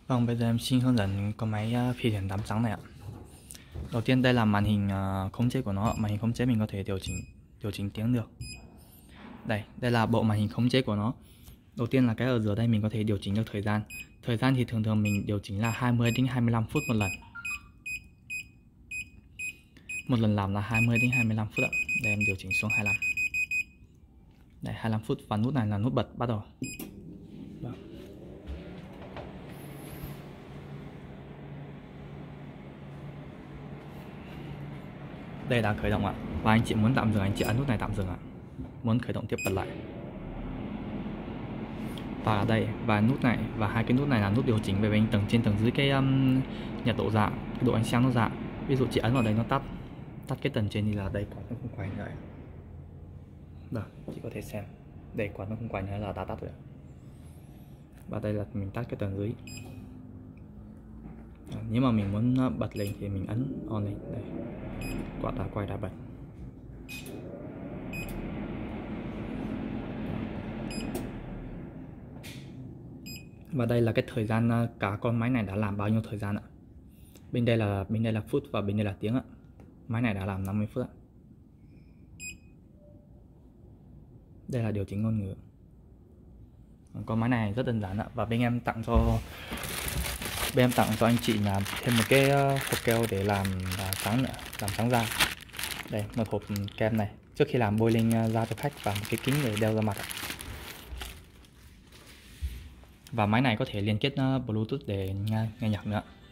Vâng, bây giờ em xin hướng dẫn con máy phi thuyền tắm trắng này ạ. Đầu tiên đây là màn hình khống chế của nó. Màn hình khống chế mình có thể điều chỉnh tiếng được. Đây là bộ màn hình khống chế của nó. Đầu tiên là cái ở giữa đây mình có thể điều chỉnh được thời gian. Thời gian thì thường mình điều chỉnh là 20 đến 25 phút một lần. Một lần làm là 20 đến 25 phút ạ. Đây em điều chỉnh xuống 25. Đây 25 phút và nút này là nút bật bắt đầu. Đây đã khởi động ạ. Và anh chị muốn tạm dừng, anh chị ấn nút này tạm dừng ạ. Muốn khởi động tiếp bật lại. Và ở đây và nút này và hai cái nút này là nút điều chỉnh về tầng trên tầng dưới cái nhiệt độ dạ, cái độ ánh sáng nó dạ. Ví dụ chị ấn vào đây nó tắt cái tầng trên thì là đây quả nó không quay nữa. Được, chị có thể xem. Đây quả nó không quay nữa là đã tắt rồi. Và đây là mình tắt cái tầng dưới. Nếu mà mình muốn bật lên thì mình ấn on lên. Đây. Quả đã quay đã bật. Và đây là cái thời gian cả con máy này đã làm bao nhiêu thời gian ạ. Bên đây là phút và bên đây là tiếng ạ. Máy này đã làm 50 phút ạ. Đây là điều chỉnh ngôn ngữ. Con máy này rất đơn giản ạ. Và bên em tặng cho anh chị là thêm một cái hộp keo để làm trắng da. Đây, một hộp kem này trước khi làm bôi lên da cho khách và một cái kính để đeo ra mặt. Và máy này có thể liên kết Bluetooth để nghe nhạc nữa.